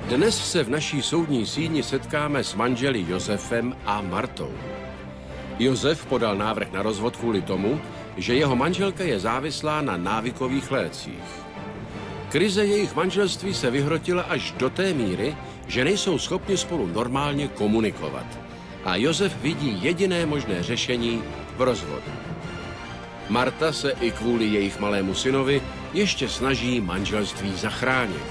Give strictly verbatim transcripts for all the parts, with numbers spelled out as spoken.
Dnes se v naší soudní síni setkáme s manželi Josefem a Martou. Josef podal návrh na rozvod kvůli tomu, že jeho manželka je závislá na návykových lécích. Krize jejich manželství se vyhrotila až do té míry, že nejsou schopni spolu normálně komunikovat. A Josef vidí jediné možné řešení v rozvodu. Marta se i kvůli jejich malému synovi ještě snaží manželství zachránit.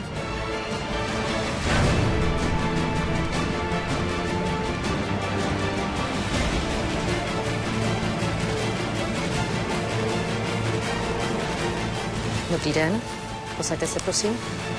Dobrý den, posaďte se, prosím.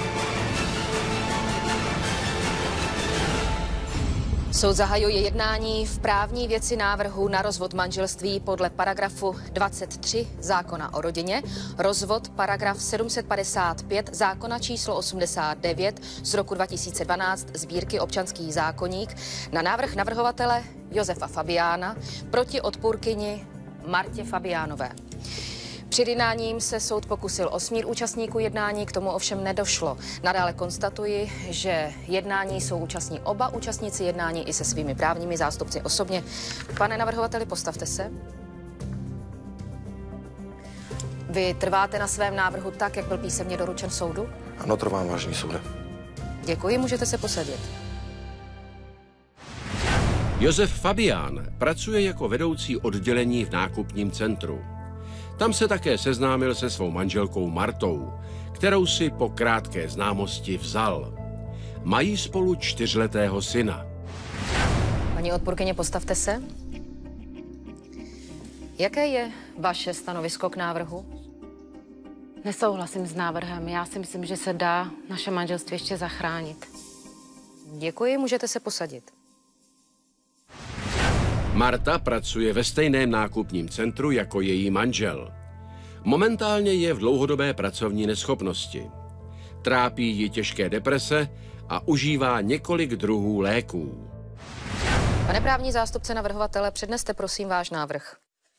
Soud zahajuje jednání v právní věci návrhu na rozvod manželství podle paragrafu dvacet tři zákona o rodině, rozvod paragraf sedm set padesát pět zákona číslo osmdesát devět z roku dva tisíce dvanáct sbírky občanský zákoník na návrh navrhovatele Josefa Fabiána proti odpůrkyni Martě Fabiánové. Před jednáním se soud pokusil o smír účastníků jednání, k tomu ovšem nedošlo. Nadále konstatuji, že jednání jsou účastní oba účastníci jednání i se svými právními zástupci osobně. Pane navrhovateli, postavte se. Vy trváte na svém návrhu tak, jak byl písemně doručen soudu? Ano, trvám, vážný soude. Děkuji, můžete se posadit. Josef Fabián pracuje jako vedoucí oddělení v nákupním centru. Tam se také seznámil se svou manželkou Martou, kterou si po krátké známosti vzal. Mají spolu čtyřletého syna. Paní odpůrkyně, postavte se. Jaké je vaše stanovisko k návrhu? Nesouhlasím s návrhem. Já si myslím, že se dá naše manželství ještě zachránit. Děkuji, můžete se posadit. Marta pracuje ve stejném nákupním centru jako její manžel. Momentálně je v dlouhodobé pracovní neschopnosti. Trápí ji těžké deprese a užívá několik druhů léků. Pane právní zástupce navrhovatele, předneste prosím váš návrh.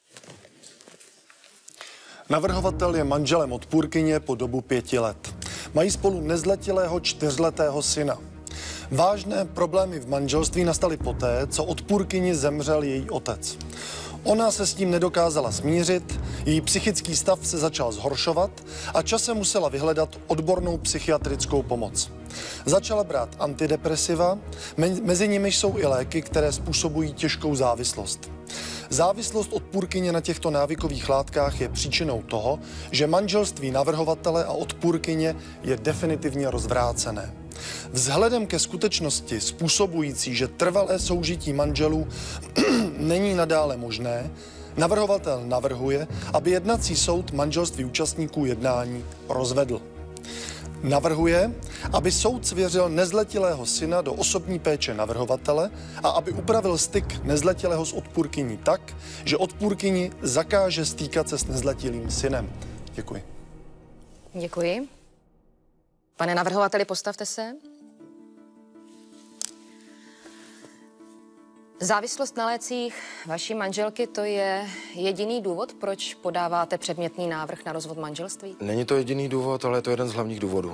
Navrhovatel je manželem odpůrkyně po dobu pěti let. Mají spolu nezletilého čtyřletého syna. Vážné problémy v manželství nastaly poté, co odpůrkyni zemřel její otec. Ona se s tím nedokázala smířit, její psychický stav se začal zhoršovat a časem musela vyhledat odbornou psychiatrickou pomoc. Začala brát antidepresiva, mezi nimi jsou i léky, které způsobují těžkou závislost. Závislost odpůrkyně na těchto návykových látkách je příčinou toho, že manželství navrhovatele a odpůrkyně je definitivně rozvrácené. Vzhledem ke skutečnosti způsobující, že trvalé soužití manželů není nadále možné, navrhovatel navrhuje, aby jednací soud manželství účastníků jednání rozvedl. Navrhuje, aby soud svěřil nezletilého syna do osobní péče navrhovatele a aby upravil styk nezletilého s odpůrkyní tak, že odpůrkyni zakáže stýkat se s nezletilým synem. Děkuji. Děkuji. Pane navrhovateli, postavte se. Závislost na lécích vaší manželky, to je jediný důvod, proč podáváte předmětný návrh na rozvod manželství? Není to jediný důvod, ale je to jeden z hlavních důvodů.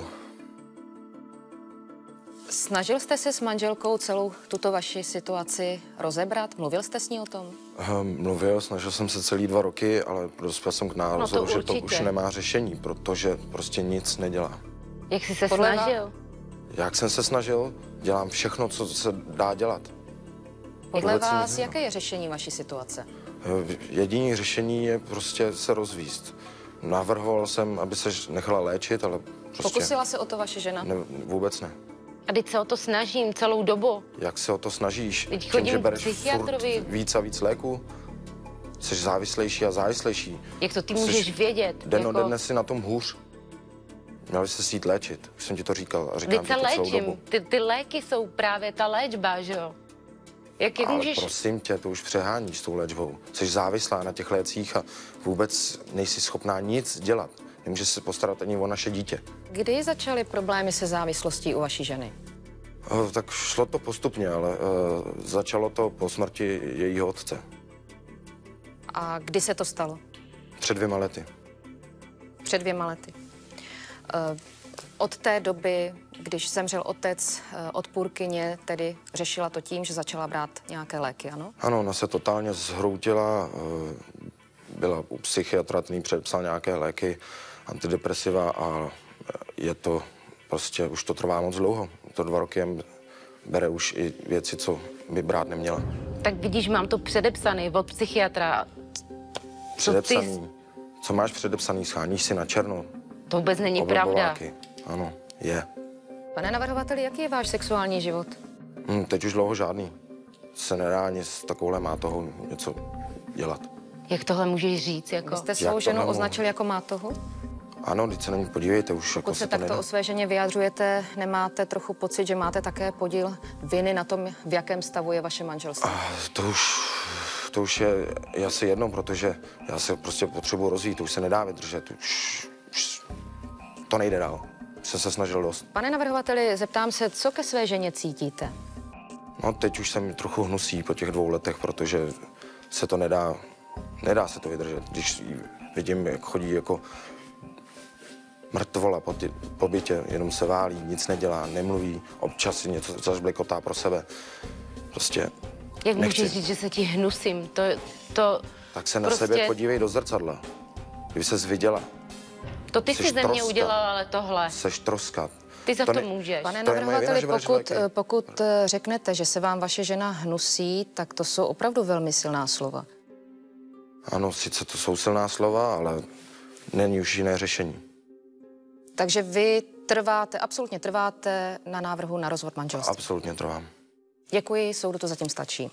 Snažil jste se s manželkou celou tuto vaši situaci rozebrat? Mluvil jste s ní o tom? Mluvil, snažil jsem se celý dva roky, ale dospěl jsem k názoru, no to že to už nemá řešení, protože prostě nic nedělá. Jak jsi se Podle snažil? Jak jsem se snažil, dělám všechno, co se dá dělat. Podle Vůbec vás, nic jaké je řešení vaší situace? Jediné řešení je prostě se rozvíst. Navrhoval jsem, aby se nechala léčit, ale prostě... Pokusila se o to vaše žena? Ne, vůbec ne. A teď se o to snažím celou dobu. Jak se o to snažíš? Teď Tím, chodím že k bereš psychiatrovi. furt víc a víc léků? Jsi závislejší a závislejší. Jak to ty Jsi můžeš vědět? Den ode jako... dne si na tom hůř. Měl bys se jít léčit. Už jsem ti to říkal a říkám Teď se ti to celou léčím. dobu. Ty, ty léky jsou právě ta léčba, že jo? Jak, jak Ale můžeš... prosím tě, to už přeháníš s tou léčbou. Jsi závislá na těch lécích a vůbec nejsi schopná nic dělat. Nemůžeš se postarat ani o naše dítě. Kdy začaly problémy se závislostí u vaší ženy? O, tak šlo to postupně, ale uh, začalo to po smrti jejího otce. A kdy se to stalo? Před dvěma lety. Před dvěma lety. Uh, Od té doby, když zemřel otec odpůrkyně, tedy řešila to tím, že začala brát nějaké léky, ano? Ano, ona se totálně zhroutila, byla u psychiatra, ten jí předepsal nějaké léky, antidepresiva a je to prostě, už to trvá moc dlouho. To dva roky jen bere už i věci, co by brát neměla. Tak když mám to předepsaný od psychiatra... Předepsaný? Ty... Co máš předepsaný? Scháníš si na černo? To vůbec není pravda. Ano, je. Pane navrhovateli, jaký je váš sexuální život? Hm, teď už dlouho žádný. Se nedá ani s takovouhle mátohou něco dělat. Jak tohle můžeš říct? Jako... Vy jste svou ženu nemohu? označil jako mátohu? Ano, teď se na ní podívejte, už Pokud jako se se to takto nedá. o své ženě vyjadřujete, nemáte trochu pocit, že máte také podíl viny na tom, v jakém stavu je vaše manželství? Ah, to už, to už je, je asi jedno, protože já se prostě potřebuji rozjít, to už se nedá vydržet, už, už to nejde dál. Jsem se snažil dost. Pane navrhovateli, zeptám se, co ke své ženě cítíte? No, teď už se mi trochu hnusí po těch dvou letech, protože se to nedá, nedá se to vydržet. Když vidím, jak chodí jako mrtvola po, tě, po bytě, jenom se válí, nic nedělá, nemluví, občas si něco zažblekotá pro sebe. Prostě Jak nechci. můžeš říct, že se ti hnusím? To, to Tak se na prostě... sebe podívej do zrcadla. Kdyby ses viděla. To ty Jsi jsi ze mě troska. udělal, ale tohle. Seš troskat. Ty za To to, ne- můžeš. Pane To je moje vina, navrhovateli, že bereš pokud, léky. pokud eh, řeknete, že se vám vaše žena hnusí, tak to jsou opravdu velmi silná slova. Ano, sice to jsou silná slova, ale není už jiné řešení. Takže vy trváte, absolutně trváte na návrhu na rozvod manželství. Absolutně trvám. Děkuji, soudu to zatím stačí.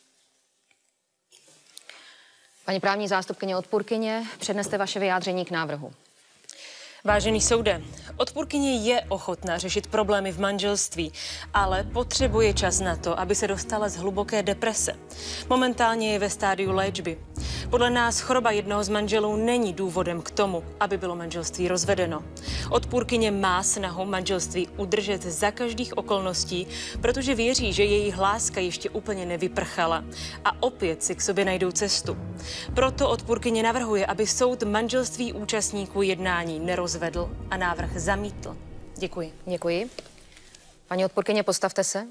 Paní právní zástupkyně odpůrkyně, předneste vaše vyjádření k návrhu. Vážený soude, odpůrkyně je ochotná řešit problémy v manželství, ale potřebuje čas na to, aby se dostala z hluboké deprese. Momentálně je ve stádiu léčby. Podle nás choroba jednoho z manželů není důvodem k tomu, aby bylo manželství rozvedeno. Odpůrkyně má snahu manželství udržet za každých okolností, protože věří, že jejich láska ještě úplně nevyprchala a opět si k sobě najdou cestu. Proto odpůrkyně navrhuje, aby soud manželství účastníků jednání nerozvedl a návrh zamítl. Děkuji. Děkuji. Paní odpůrkyně, postavte se.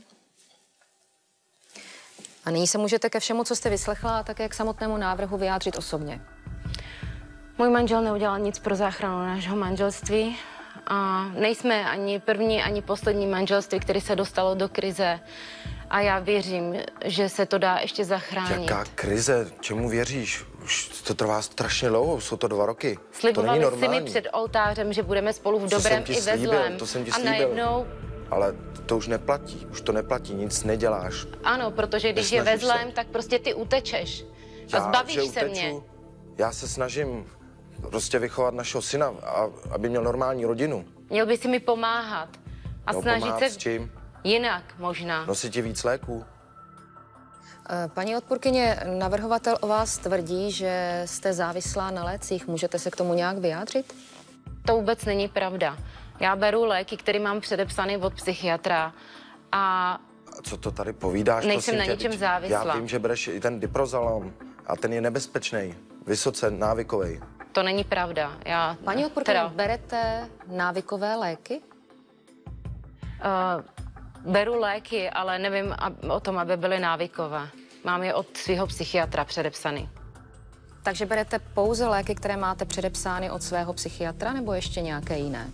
A nyní se můžete ke všemu, co jste vyslechla, a také k samotnému návrhu vyjádřit osobně. Můj manžel neudělal nic pro záchranu našeho manželství a nejsme ani první, ani poslední manželství, které se dostalo do krize. A já věřím, že se to dá ještě zachránit. Jaká krize? Čemu věříš? Už to trvá strašně dlouho, jsou to dva roky. to není Slibovali si normální. mi před oltářem, že budeme spolu v To dobrém jsem ti i ve slíbil, zlém. to jsem ti A slíbil. najednou, Ale to už neplatí, už to neplatí, nic neděláš. ano, protože když je ve Nesnažíš se. zlém, tak prostě ty utečeš. A Já, zbavíš že se uteču, mě. Já se snažím prostě vychovat našeho syna, a, aby měl normální rodinu. Měl by si mi pomáhat. A No, snažit pomáhat se s čím? jinak možná. Nosit ti víc léků. Paní odpůrkyně, navrhovatel o vás tvrdí, že jste závislá na lécích. Můžete se k tomu nějak vyjádřit? To vůbec není pravda. Já beru léky, které mám předepsané od psychiatra a A co to tady povídáš? Nejsem prosím na tě? ničem Vždyť závislá. Já vím, že bereš i ten diprozalon a ten je nebezpečný, vysoce návykový. to není pravda. Já, Paní odpůrkyně, teda, berete návykové léky? uh, beru léky, ale nevím ab, o tom, aby byly návykové. Mám je od svého psychiatra předepsaný. Takže berete pouze léky, které máte předepsány od svého psychiatra, nebo ještě nějaké jiné?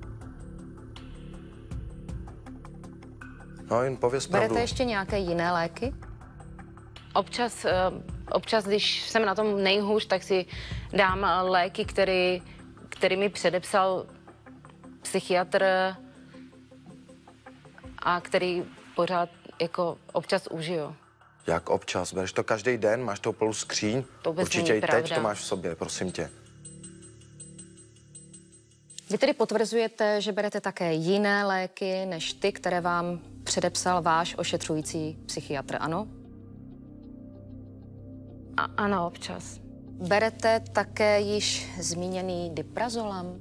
No, jen pověz pravdu. Berete ještě nějaké jiné léky? Občas, uh, občas, když jsem na tom nejhůř, tak si dám uh, léky, který, který mi předepsal psychiatr a který pořád jako občas užiju. Jak občas? Bereš to každý den? Máš to plnou skříň? To vůbec Určitě není i teď pravda. to máš v sobě, prosím tě. Vy tedy potvrzujete, že berete také jiné léky, než ty, které vám předepsal váš ošetřující psychiatr, ano? A, ano, občas. Berete také již zmíněný diprazolam?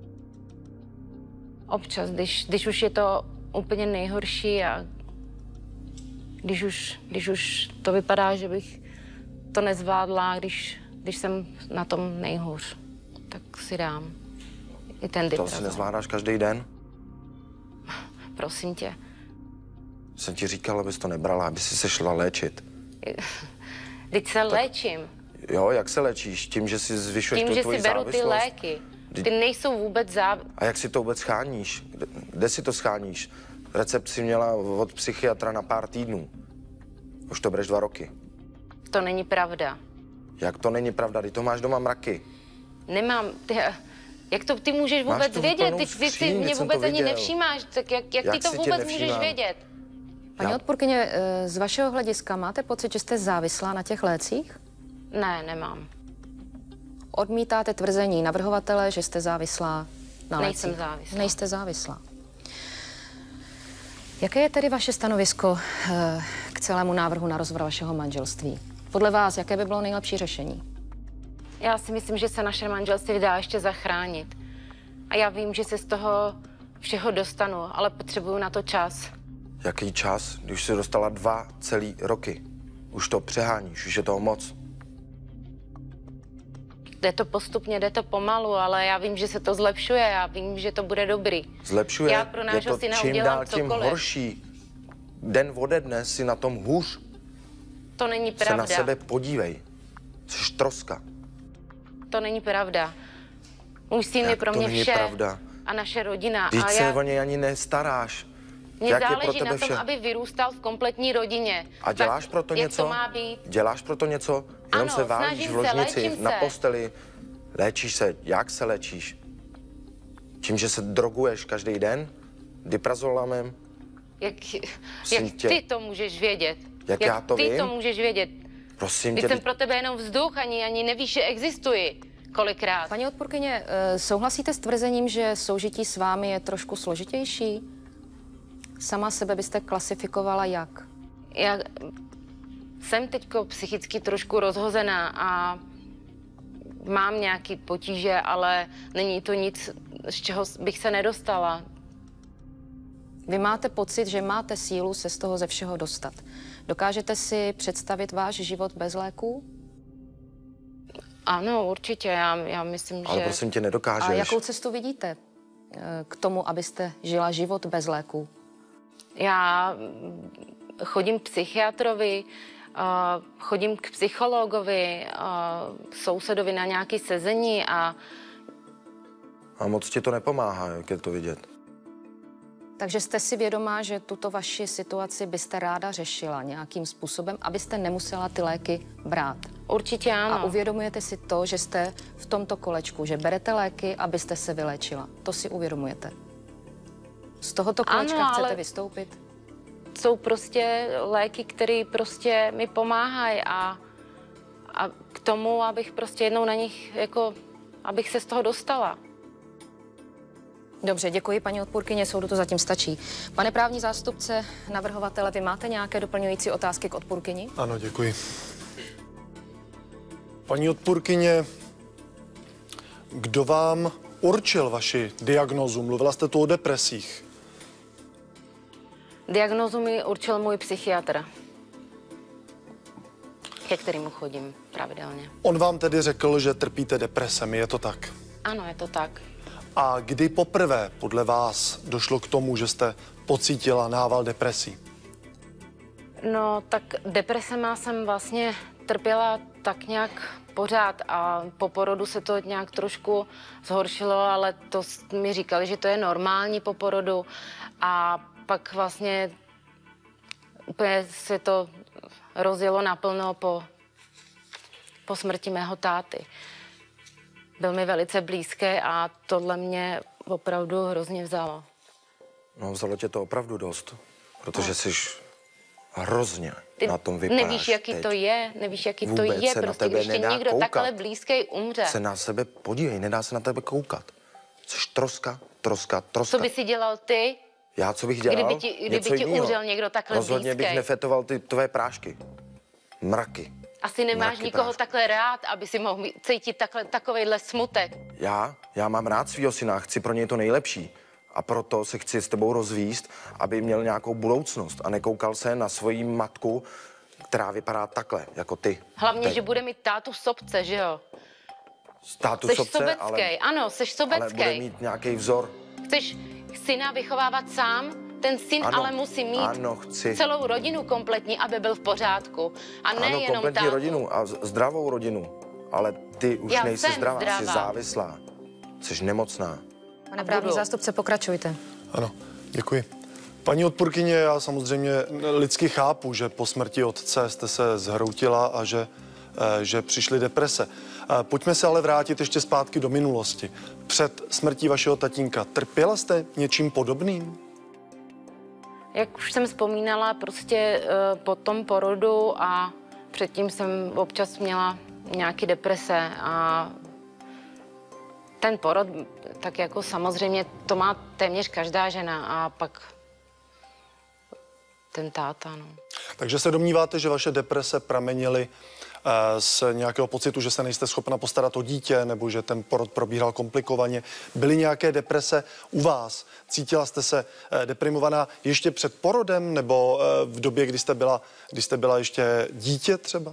Občas, když, když už je to úplně nejhorší a když už, když už to vypadá, že bych to nezvládla, když, když jsem na tom nejhůř, tak si dám I ten To diprazol. asi nezvládáš každý den. Prosím tě. Jsem ti říkal, abys to nebrala, aby si se šla léčit. Teď se léčím. Jo, jak se léčíš? Tím, že si zvyšuješ Tím, tu že tvoji si beru ty závislost? léky. Ty nejsou vůbec záv... A jak si to vůbec scháníš? Kde, kde si to scháníš? Recept si měla od psychiatra na pár týdnů. Už to bereš dva roky. To není pravda. Jak to není pravda? Ty to máš doma mraky. Nemám... Ty... Jak to ty můžeš Máš vůbec tu vědět? plnou Ty, ty si skříň, mě teď jsem vůbec to ani viděl. nevšímáš. Tak jak, jak, Jak ty to si tě vůbec můžeš nevšímám? vědět? Paní Já- odpůrkyně, eh, z vašeho hlediska máte pocit, že jste závislá na těch lécích? Ne, nemám. Odmítáte tvrzení navrhovatele, že jste závislá na Nejsem lécích? závislá. Nejste závislá. Jaké je tedy vaše stanovisko eh, k celému návrhu na rozvod vašeho manželství? Podle vás, jaké by bylo nejlepší řešení? Já si myslím, že se naše manželství dá ještě zachránit. A já vím, že se z toho všeho dostanu, ale potřebuju na to čas. Jaký čas, když jsi dostala dva celý roky? Už to přeháníš, už je toho moc. Jde to postupně, jde to pomalu, ale já vím, že se to zlepšuje, já vím, že to bude dobrý. Zlepšuje, Já pro je nášho to syna čím udělám dál tím cokoliv. horší. Den ode dne si na tom hůř. To není Se pravda. na sebe podívej. Jsi troska. To není pravda. Můj syn Jak je pro to mě není vše. pravda? A naše rodina. Teď a se já, o něj ani nestaráš. mně Jak je pro záleží tebe na tom, vše? aby vyrůstal v kompletní rodině. A děláš tak, pro to jak něco? to má být? Děláš pro to něco? Jenom Ano, se válíš snažím v se, ložnici, léčím na se. posteli. Léčíš se. Jak se léčíš? Tím, že se droguješ každý den? Diprazolamem? Jak, Prosím jak tě. ty to můžeš vědět? Jak já to ty vím? to můžeš vědět? Prosím Teď tě. jsem pro tebe jenom vzduch, ani, ani nevíš, že existuji. Kolikrát. Paní odpůrkyně, eh, souhlasíte s tvrzením, že soužití s vámi je trošku složitější? Sama sebe byste klasifikovala jak? Já jsem teďko psychicky trošku rozhozená a mám nějaký potíže, ale není to nic, z čeho bych se nedostala. Vy máte pocit, že máte sílu se z toho ze všeho dostat. Dokážete si představit váš život bez léků? Ano, určitě, já, já myslím, Ale že... prosím tě, nedokážeš. A jakou cestu vidíte eh, k tomu, abyste žila život bez léků? Já mm, chodím k psychiatrovi, uh, chodím k psychologovi, uh, sousedovi na nějaké sezení a A moc ti to nepomáhá, jak je to vidět. Takže jste si vědomá, že tuto vaši situaci byste ráda řešila nějakým způsobem, abyste nemusela ty léky brát. určitě ano. A uvědomujete si to, že jste v tomto kolečku, že berete léky, abyste se vylečila. To si uvědomujete. Z tohoto kolečka Ano, chcete ale- vystoupit? Jsou prostě léky, které prostě mi pomáhají a, a k tomu, abych prostě jednou na nich, jako, abych se z toho dostala. Dobře, děkuji, paní odpůrkyně, soudu to zatím stačí. Pane právní zástupce navrhovatele, vy máte nějaké doplňující otázky k odpůrkyni? Ano, děkuji. Paní odpůrkyně, kdo vám určil vaši diagnózu? Mluvila jste tu o depresích. Diagnózu mi určil můj psychiatr, ke kterému chodím pravidelně. On vám tedy řekl, že trpíte depresemi, je to tak? Ano, je to tak. A kdy poprvé podle vás došlo k tomu, že jste pocítila nával depresí? No, tak depresema jsem vlastně trpěla tak nějak pořád a po porodu se to nějak trošku zhoršilo, ale to s- mi říkali, že to je normální po porodu a pak vlastně úplně se to rozjelo naplno po, po smrti mého táty. Byl mi velice blízké a tohle mě opravdu hrozně vzalo. No, vzalo tě to opravdu dost, protože jsi hrozně Ty na tom vypadáš nevíš, jaký teď. to je, nevíš, jaký Vůbec to je, se na prostě tebe když tě nedá někdo koukat. takhle blízký umře. Se na sebe podívej, nedá se na tebe koukat. Jsi troska, troska, troska. Co by si dělal ty? Já co bych dělal? Kdyby ti- kdyby Něco ti jinýho. umřel někdo takhle Rozhodně bych blízkej. nefetoval ty tvé prášky. Mraky. Asi nemáš Mraky nikoho prášky. takhle rád, aby si mohl mít- cítit takhle, takovejhle smutek. Já? Já mám rád svýho syna, chci pro něj to nejlepší. A proto se chci s tebou rozvíst, aby měl nějakou budoucnost a nekoukal se na svoji matku, která vypadá takhle, jako ty. Hlavně, Teď. že bude mít tátu v sobce, že jo? Státu Seš sobce, sobecký, ale, ano, seš ale sobecký. bude mít nějaký vzor. Chceš syna vychovávat sám, ten syn Ano, ale musí mít ano, chci. celou rodinu kompletní, aby byl v pořádku. A ne Ano, jenom kompletní tátu. rodinu a z- zdravou rodinu. Ale ty už Já nejsi jsem zdravá, zdravá. jsi závislá. Jsi nemocná. Pane právní zástupce, pokračujte. Ano, děkuji. Paní odpůrkyně, já samozřejmě lidsky chápu, že po smrti otce jste se zhroutila a že, eh, že přišly deprese. Eh, Pojďme se ale vrátit ještě zpátky do minulosti. Před smrtí vašeho tatínka trpěla jste něčím podobným? Jak už jsem vzpomínala, prostě uh, po tom porodu a předtím jsem občas měla nějaké deprese a ten porod, tak jako samozřejmě to má téměř každá žena a pak ten táta, no. Takže se domníváte, že vaše deprese pramenily eh, z nějakého pocitu, že se nejste schopna postarat o dítě, nebo že ten porod probíhal komplikovaně. Byly nějaké deprese u vás? Cítila jste se eh, deprimovaná ještě před porodem, nebo eh, v době, kdy jste byla, kdy jste byla ještě dítě třeba?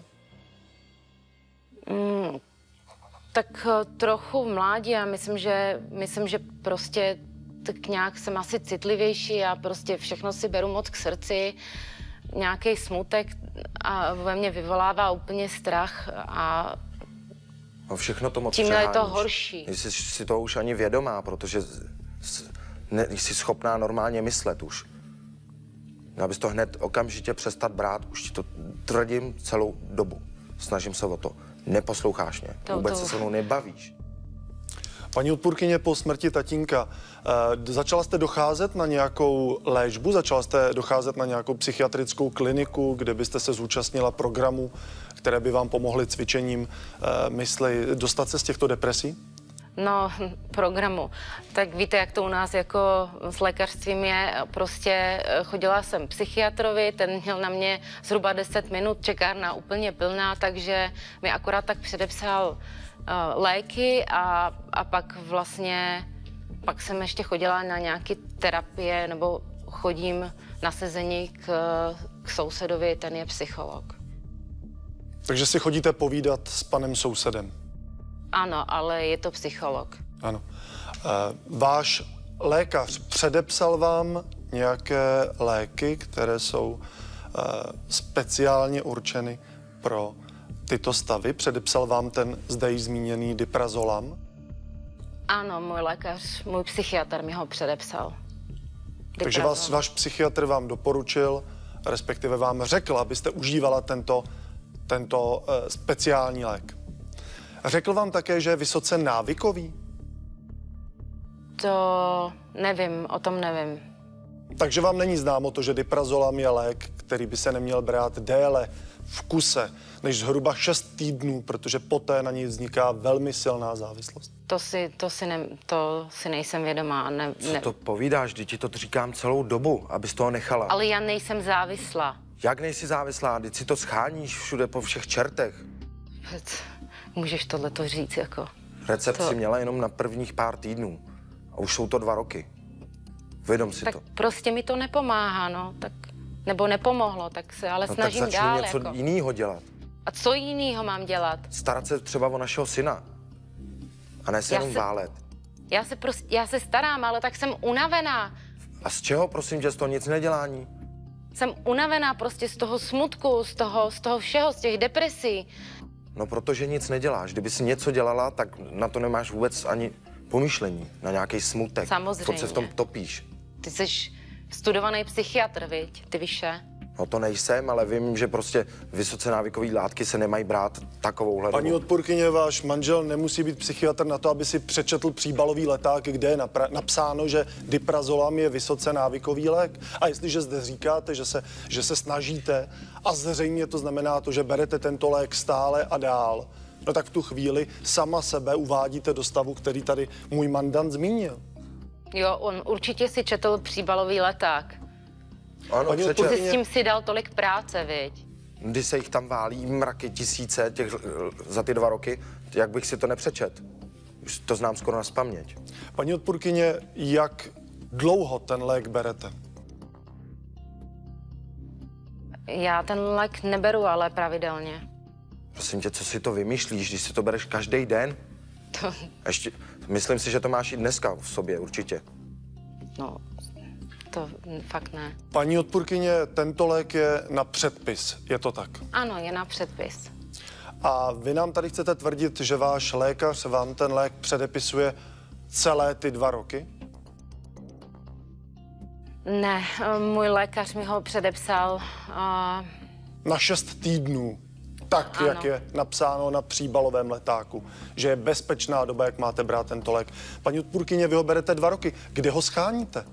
Mm, tak eh, trochu v mládí, já myslím, že, myslím, že prostě tak nějak jsem asi citlivější a prostě všechno si beru moc k srdci. Nějaký smutek a ve mně vyvolává úplně strach a No všechno to moc tím je to přeháníš. horší. Jsi si to už ani vědomá, protože s- ne, jsi schopná normálně myslet už. Abys to hned okamžitě přestat brát, už ti to tvrdím celou dobu. Snažím se o to. Neposloucháš mě. To- Vůbec to- se se mnou nebavíš. Paní odpůrkyně, po smrti tatínka, eh, začala jste docházet na nějakou léčbu, začala jste docházet na nějakou psychiatrickou kliniku, kde byste se zúčastnila programu, které by vám pomohly cvičením eh, mysli dostat se z těchto depresí? No, programu. Tak víte, jak to u nás jako s lékařstvím je. Prostě eh, chodila jsem psychiatrovi, ten měl na mě zhruba deset minut, čekárna úplně plná, takže mi akorát tak předepsal uh, léky a, a pak vlastně, pak jsem ještě chodila na nějaké terapie, nebo chodím na sezení k, k sousedovi, ten je psycholog. Takže si chodíte povídat s panem sousedem? Ano, ale je to psycholog. Ano. Eh, váš lékař předepsal vám nějaké léky, které jsou eh, speciálně určeny pro tyto stavy? Předepsal vám ten zde již zmíněný Diprazolam? Ano, můj lékař, můj psychiatr mi ho předepsal. Takže vás, váš psychiatr vám doporučil, respektive vám řekl, abyste užívala tento, tento uh, speciální lék. Řekl vám také, že je vysoce návykový? To nevím, o tom nevím. Takže vám není známo to, že Diprazolam je lék, který by se neměl brát déle v kuse než zhruba šest týdnů, protože poté na něj vzniká velmi silná závislost. To si, to si, ne, to si nejsem vědomá. Ne, Co ne. to povídáš? Vždyť ti to říkám celou dobu, abys toho nechala. Ale já nejsem závislá. Jak nejsi závislá? Vždyť si to scháníš všude po všech čertech. Vůbec, můžeš tohleto říct, jako... Recept To- si měla jenom na prvních pár týdnů. A už jsou to dva roky. Vědom si Tak to. prostě mi to nepomáhá, no. Tak, nebo nepomohlo, tak se ale No tak snažím začni dál, něco jako. jiného dělat. A co jinýho mám dělat? Starat se třeba o našeho syna. A ne se Já jenom se- válet. Já se prostě, já se starám, ale tak jsem unavená. A z čeho, prosím tě, z toho nic nedělání? Jsem unavená prostě z toho smutku, z toho, z toho všeho, z těch depresí. No protože nic neděláš. Kdyby si něco dělala, tak na to nemáš vůbec ani pomyšlení. Na nějaký smutek. Samozřejmě. Furt se v tom topíš. Ty jsi studovaný psychiatr, viď? Ty víš, že? No to nejsem, ale vím, že prostě vysoce návykové látky se nemají brát takovouhle Paní dobu. odpůrkyně, váš manžel nemusí být psychiatr na to, aby si přečetl příbalový leták, kde je napra- napsáno, že Diprazolam je vysoce návykový lék. A jestliže zde říkáte, že se, že se snažíte, a zřejmě to znamená to, že berete tento lék stále a dál, no tak v tu chvíli sama sebe uvádíte do stavu, který tady můj mandant zmínil. Jo, on určitě si četl příbalový leták. Ano, Paní přečet. Ty s tím si dal tolik práce, viď? Kdy se jich tam válí mraky, tisíce těch, za ty dva roky, jak bych si to nepřečet? Už to znám skoro nazpaměť. Paní odpůrkyně, jak dlouho ten lék berete? Já ten lék neberu, ale pravidelně. Prosím tě, co si to vymýšlíš, když si to bereš každý den? To, Ještě, myslím si, že to máš i dneska v sobě, určitě. no, to fakt ne. Paní odpůrkyně, tento lék je na předpis, je to tak? Ano, je na předpis. A vy nám tady chcete tvrdit, že váš lékař vám ten lék předepisuje celé ty dva roky? Ne, můj lékař mi ho předepsal. A... Na šest týdnů, tak Ano. jak je napsáno na příbalovém letáku, že je bezpečná doba, jak máte brát tento lék. Paní odpůrkyně, vy ho berete dva roky. Kde ho scháníte?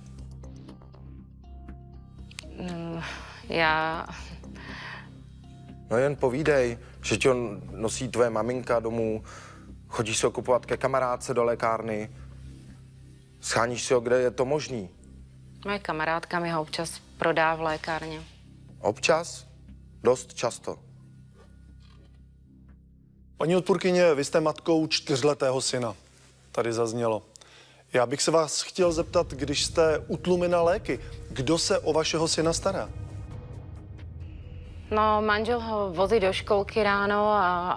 Já... No jen povídej, že ti on nosí tvoje maminka domů, chodíš si ho kupovat ke kamarádce do lékárny, scháníš si ho, kde je to možný. Moje kamarádka mi ho občas prodá v lékárně. Občas, dost často. Paní odpůrkyně, vy jste matkou čtyřletého syna. Tady zaznělo. Já bych se vás chtěl zeptat, když jste utlumena léky, kdo se o vašeho syna stará? No, manžel ho vozí do školky ráno a...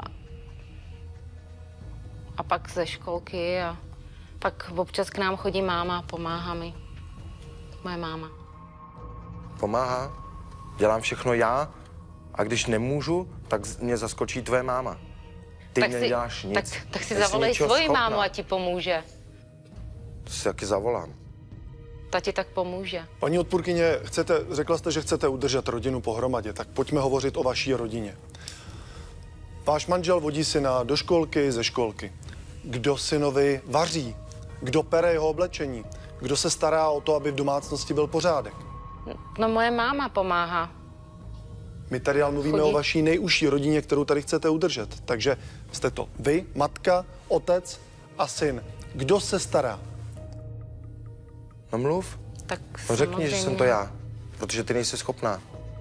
a pak ze školky a pak občas k nám chodí máma a pomáhá mi. Moje máma. Pomáhá, dělám všechno já a když nemůžu, tak mě zaskočí tvoje máma. Ty tak mě si, neděláš nic. Tak, tak si Nejsi zavolej ničeho svoji schopná. mámu a ti pomůže. To si taky zavolám. Ta ti tak pomůže. Paní odpůrkyně, chcete, řekla jste, že chcete udržet rodinu pohromadě, tak pojďme hovořit o vaší rodině. Váš manžel vodí syna do školky, ze školky. Kdo synovi vaří? Kdo pere jeho oblečení? Kdo se stará o to, aby v domácnosti byl pořádek? No, moje máma pomáhá. My tady ale mluvíme Chodí. o vaší nejužší rodině, kterou tady chcete udržet. Takže jste to vy, matka, otec a syn. Kdo se stará? No mluv, Tak no řekni, že jsem samozřejmě to já, protože ty nejsi schopná.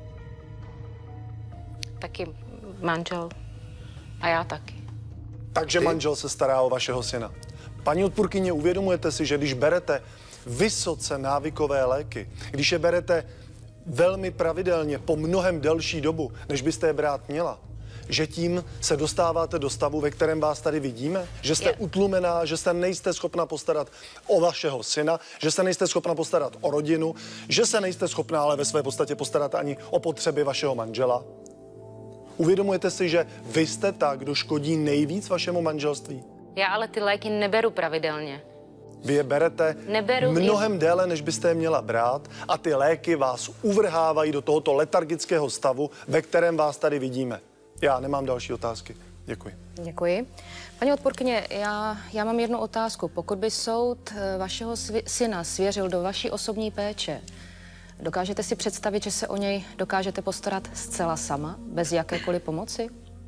Taky manžel. A já taky. Takže Ty? manžel se stará o vašeho syna. Paní odpůrkyně, uvědomujete si, že když berete vysoce návykové léky, když je berete velmi pravidelně po mnohem delší dobu, než byste je brát měla, že tím se dostáváte do stavu, ve kterém vás tady vidíme? Že jste Je. utlumená, že se nejste schopna postarat o vašeho syna, že se nejste schopna postarat o rodinu, že se nejste schopna ale ve své podstatě postarat ani o potřeby vašeho manžela? Uvědomujete si, že vy jste ta, kdo škodí nejvíc vašemu manželství? Já ale ty léky neberu pravidelně. Vy je berete Neberu mnohem déle, než byste je měla brát a ty léky vás uvrhávají do tohoto letargického stavu, ve kterém vás tady vidíme. Já nemám další otázky. Děkuji. Děkuji. Paní odpůrkyně, já, já mám jednu otázku. Pokud by soud eh, vašeho svi- syna svěřil do vaší osobní péče, dokážete si představit, že se o něj dokážete postarat zcela sama, bez jakékoliv pomoci?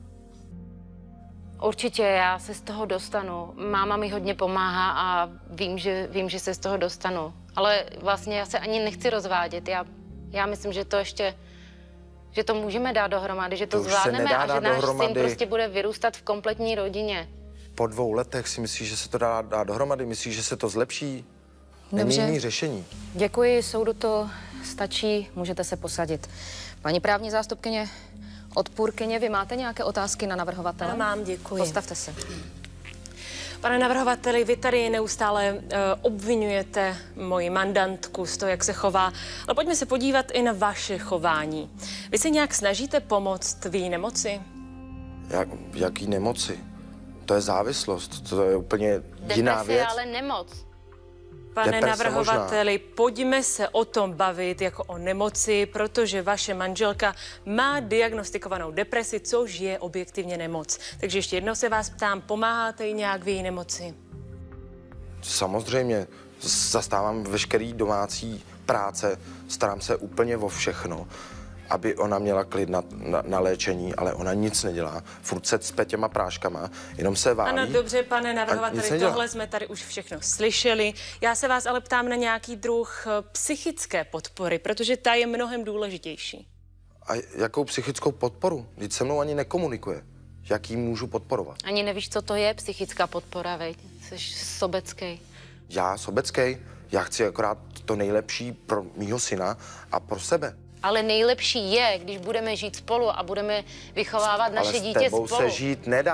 Určitě, já se z toho dostanu. Máma mi hodně pomáhá a vím, že, vím, že se z toho dostanu. Ale vlastně já se ani nechci rozvádět. Já, já myslím, že to ještě, že to můžeme dát dohromady, že to, To už se zvládneme nedá a že dát náš dohromady. syn prostě bude vyrůstat v kompletní rodině. Po dvou letech si myslíš, že se to dá, dá dohromady? Myslíš, že se to zlepší? Není Dobře. jiný řešení. Děkuji, soudu to stačí, můžete se posadit. Paní právní zástupkyně odpůrkyně, vy máte nějaké otázky na navrhovatele? Já mám, děkuji. Postavte se. Pane navrhovateli, vy tady neustále uh, obvinujete moji mandantku z toho, jak se chová, ale pojďme se podívat i na vaše chování. Vy se nějak snažíte pomoct v její nemoci? Jak, jaký nemoci? To je závislost, to je úplně jiná Deprese věc. je ale nemoc. Pane Deprese navrhovateli, pojďme se o tom bavit jako o nemoci, protože vaše manželka má diagnostikovanou depresi, což je objektivně nemoc. Takže ještě jednou se vás ptám, pomáháte jí nějak v její nemoci? Samozřejmě, zastávám veškerý domácí práce, starám se úplně o všechno, aby ona měla klid na, na, na léčení, ale ona nic nedělá. Furt se cpe těma práškama, jenom se válí. Ano, dobře, pane a nic navrhovateli, nedělá. tohle jsme tady už všechno slyšeli. Já se vás ale ptám na nějaký druh eh, psychické podpory, protože ta je mnohem důležitější. A jakou psychickou podporu? Vždyť se mnou ani nekomunikuje. Jak jí můžu podporovat? Ani nevíš, co to je psychická podpora, veď? Jsi sobecký. Já, sobecký, já chci akorát to nejlepší pro mýho syna a pro sebe. Ale nejlepší je, když budeme žít spolu a budeme vychovávat naše Ale s dítě tebou spolu. se žít nedá.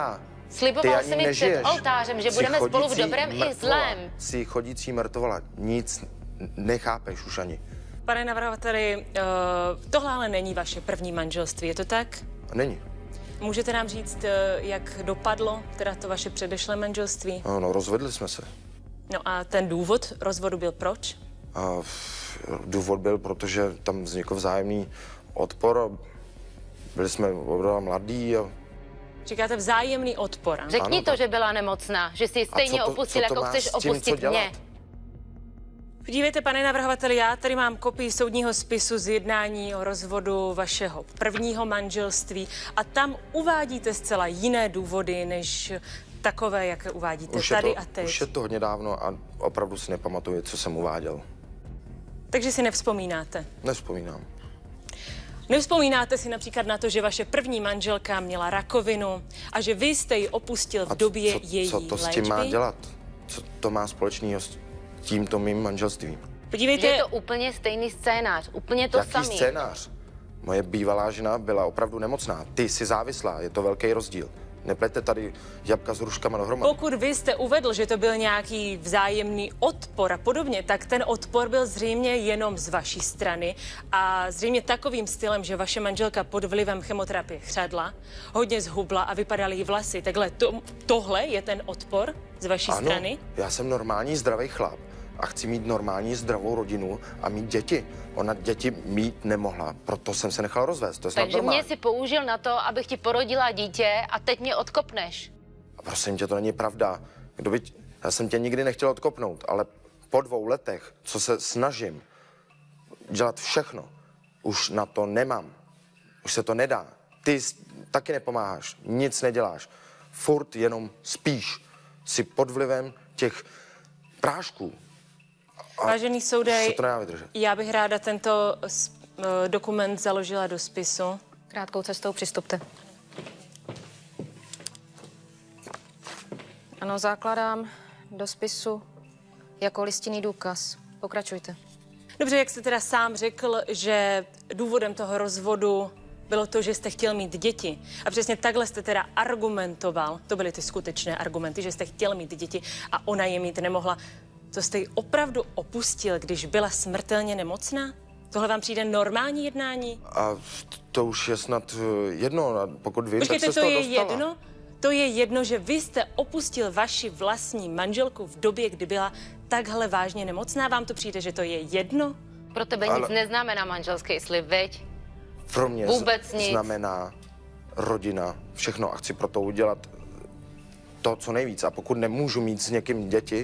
Sliboval ani jsi mi nežiješ. před oltářem, že Jsi budeme spolu v chodící dobrém i mrtvola. zlém. Jsi chodící mrtvola. Nic nechápeš už ani. Pane navrhovateli, uh, tohle ale není vaše první manželství, je to tak? Není. Můžete nám říct, uh, jak dopadlo teda to vaše předešlé manželství? No, no, rozvedli jsme se. No a ten důvod rozvodu byl proč? A důvod byl, protože tam vznikl vzájemný odpor a byli jsme oba mladí a... Říkáte vzájemný odpor. Řekni Ano, to, tak. že byla nemocná, že jsi ji stejně co to- opustil, co to jako má chceš s tím co opustit dělat? mě. Podívejte, pane navrhovateli, já tady mám kopii soudního spisu z jednání o rozvodu vašeho prvního manželství a tam uvádíte zcela jiné důvody, než takové, jak uvádíte Už je, tady to, a teď. už je to hodně dávno a opravdu si nepamatuju, co jsem uváděl. Takže si nevzpomínáte. Nevzpomínám. Nevzpomínáte si například na to, že vaše první manželka měla rakovinu a že vy jste ji opustil v A době co, její co to s léčby? tím má dělat? Co to má společného s tímto mým manželstvím? Podívejte, Že je to úplně stejný scénář, úplně to Jaký samý. scénář? Moje bývalá žena byla opravdu nemocná. Ty jsi závislá, je to velký rozdíl. Neplete tady jabka s hruškama dohromady. pokud vy jste uvedl, že to byl nějaký vzájemný odpor a podobně, tak ten odpor byl zřejmě jenom z vaší strany a zřejmě takovým stylem, že vaše manželka pod vlivem chemoterapie chřadla, hodně zhubla a vypadaly jí vlasy. Takhle to, tohle je ten odpor z vaší Ano, strany? já jsem normální, zdravý chlap a chci mít normální, zdravou rodinu a mít děti. Ona děti mít nemohla, proto jsem se nechal rozvést. To je snad Takže normální. mě si použil na to, abych ti porodila dítě a teď mě odkopneš. A prosím tě, to není pravda. Kdo by... Já jsem tě nikdy nechtěl odkopnout, ale po dvou letech, co se snažím dělat všechno, už na to nemám. Už se to nedá. Ty s- taky nepomáháš, nic neděláš. Furt jenom spíš. Jsi pod vlivem těch prášků. A Vážený už soudej, se to nedá vydržet. já bych ráda tento s- eh, dokument založila do spisu. Krátkou cestou přistupte. Ano, zakládám do spisu jako listinný důkaz. Pokračujte. Dobře, jak jste teda sám řekl, že důvodem toho rozvodu bylo to, že jste chtěl mít děti. A přesně takhle jste teda argumentoval, to byly ty skutečné argumenty, že jste chtěl mít děti a ona je mít nemohla. To jste ji opravdu opustil, když byla smrtelně nemocná? Tohle vám přijde normální jednání? A to už je snad eh, jedno, a pokud vím, tak Počkejte, se z to toho je dostala. jedno? To je jedno, že vy jste opustil vaši vlastní manželku v době, kdy byla takhle vážně nemocná? Vám to přijde, že to je jedno? Pro tebe Ale- nic neznamená manželský slib, veď? Pro mě Vůbec z- nic. znamená rodina, všechno a chci pro to udělat to, co nejvíc. A pokud nemůžu mít s někým děti,